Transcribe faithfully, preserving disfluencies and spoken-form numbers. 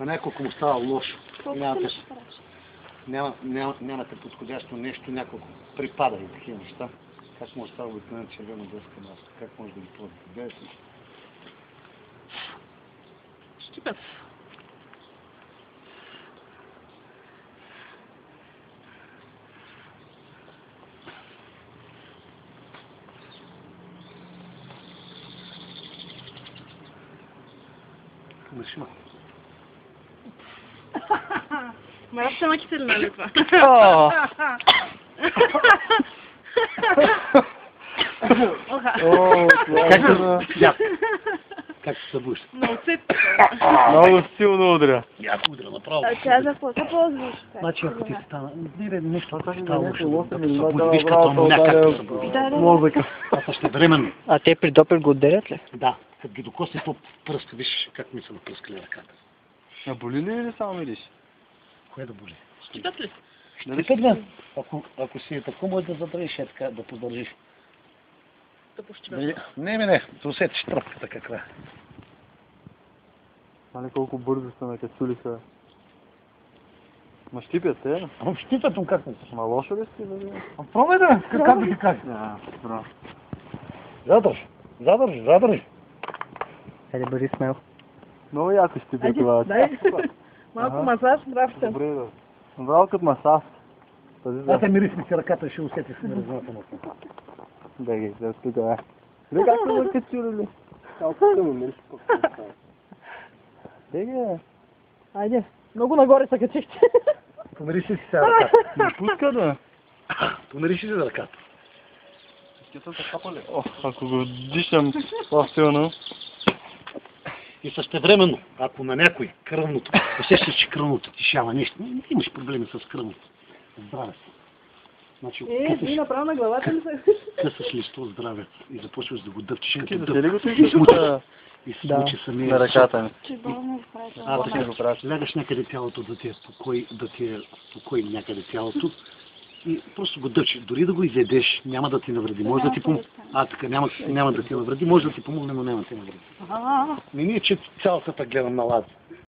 На няколко му става лошо. Нямате, ще правиш? няма, няма, нямате подходящо нещо, няколко припада и такива неща. Как може да става обикновена червена дъска маска? Как може да ги платите? Гледайте. Щипят. Мъжма. Ма аз сама киселина ли това? Как се събужда? Много цеп. Много силно удря. Яко удра направо. А тя за какво се ползваш? Значи ако ти стана, не бе, нещо Това става става лошо, лошо, да да се се събуди. събуди. Виж като амоняк както се събуди. Да, да, Мозъка. Това същевременно. А те при допир го отделят ли? Да, като ги докосне по пръска, виж как ми са напръскали ръката. А боли ли или само мириш? Кое да боли? Щипят ли? Нали път, ако, ако си е тако, може да задържиш е така, да поддържиш. Да пощипят. Не, не, не, не, да усетиш тръпката каква е. Нали колко бързо се накачулиха. Ма щипят те? Ама щипят му как не се. Ма лошо ли си? Нали? А пробай да, как да ти кажа. Да, браво. Задържи, задържи, задържи. Хайде, бъди смел. Много яко щипят това. Дай. Малко Ага. масаж, здравствуйте. Добре, да. Браво като масаж. Тази Аз да. те мирис ми си ръката, ще усетиш миризмата. Да ги, да тук, да. Вие как се накачулили? Колко се му мириш по-късно. Да ги, Айде. Много нагоре се качихте. Помириш ли си сега ръката? не пуска да. Помириш ли за ръката? О, ако го дишам по-силно. И същевременно, ако на някой кръвното, усещаш, че кръвното ти шава нещо, не, не имаш проблеми с кръвното. Здраве си. Значи, Е, ти късаш, направо на главата ли се? късаш листо здраве и започваш да го дъвчиш като Ти да дъв. се ли го И смучи, да. и се Да. смучи самия. На ръката ми. че болно изправи това. А, Ще така, го праща. лягаш някъде тялото да ти е спокой, да ти е спокой някъде тялото и просто го дъвчиш. Дори да го изядеш, няма да ти навреди. Може да ти помогне. А, така, няма, няма да ти навреди. Може да ти помогне, но няма да ти навреди. Не ни е, че цялата гледам на лади.